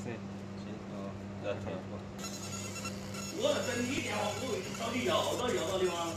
行， 对， 不错。 我的身体电话我已经找你要到地方。